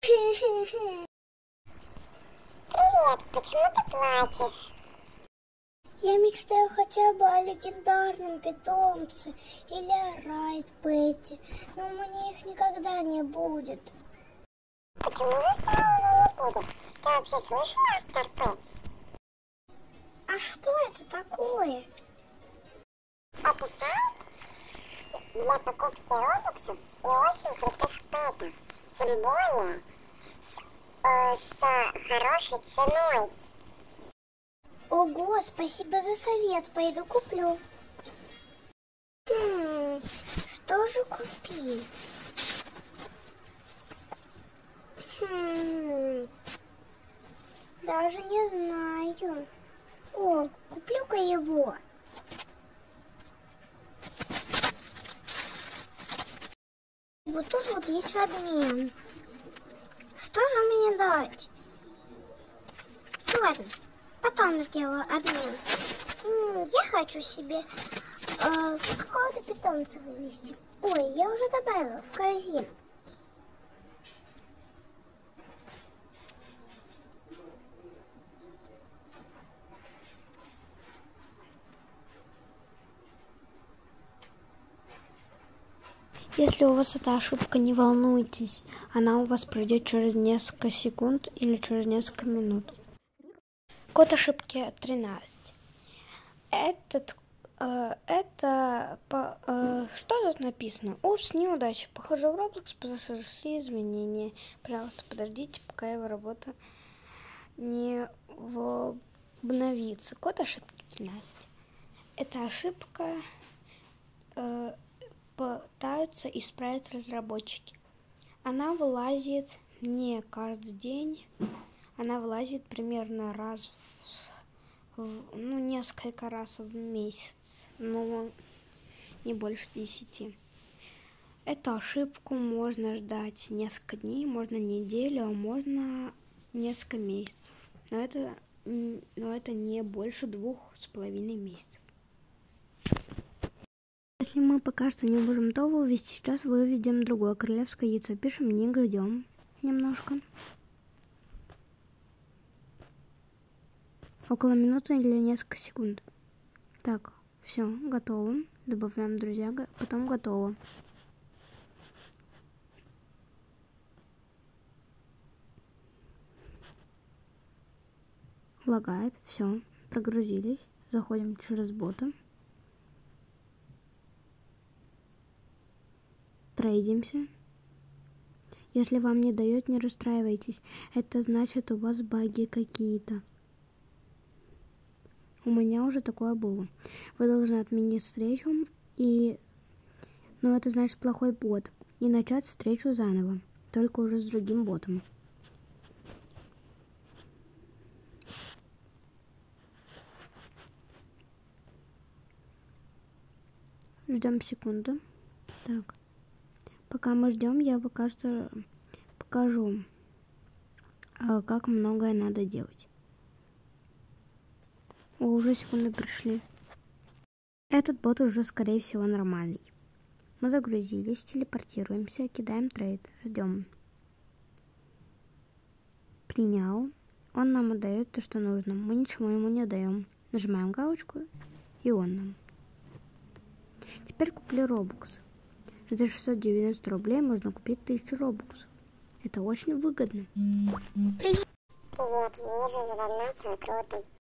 Привет, почему ты плачешь? Я мечтаю хотя бы о легендарном питомце или о Райс-Пэте, но у меня их никогда не будет. Почему же сразу не будет? Ты вообще слышала о Старпэтс? А что это такое? Это сайт для покупки робоксов и очень крутых пэтов. Тем более с хорошей ценой. Ого, спасибо за совет, пойду куплю. Что же купить? Даже не знаю. О, куплю-ка его. Вот тут вот есть обмен. Что же мне дать? Ну ладно, потом сделаю обмен. Я хочу себе какого-то питомца вывести. Ой, я уже добавила в корзину. Если у вас эта ошибка, не волнуйтесь, она у вас пройдет через несколько секунд или через несколько минут. Код ошибки 13. Что тут написано? Упс, неудача. Похоже, в Roblox произошли изменения. Пожалуйста, подождите, пока его работа не обновится. Код ошибки 13. Эта ошибка пытаются исправить разработчики. Она вылазит не каждый день, она вылазит примерно несколько раз в месяц, но не больше 10. Эту ошибку можно ждать несколько дней, можно неделю, а можно несколько месяцев, но это не больше 2,5 месяцев. Если мы пока что не можем то вывести, сейчас выведем другое королевское яйцо. Пишем не грядем немножко. Около минуты или несколько секунд. Так, все, готово. Добавляем друзья, потом готово. Лагает, все, прогрузились. Заходим через бота. Трейдимся. Если вам не дает, не расстраивайтесь. Это значит, у вас баги какие-то. У меня уже такое было. Вы должны отменить встречу, но это значит плохой бот. И начать встречу заново, только уже с другим ботом. Ждем секунду. Так. Пока мы ждем, я пока что покажу, как многое надо делать. Уже секунды пришли. Этот бот уже, скорее всего, нормальный. Мы загрузились, телепортируемся, кидаем трейд, ждем. Принял. Он нам отдает то, что нужно. Мы ничего ему не даем. Нажимаем галочку, и он нам. Теперь куплю робокс. За 690 рублей можно купить 1000 робоксов. Это очень выгодно. Привет, вижу, задонатила, круто.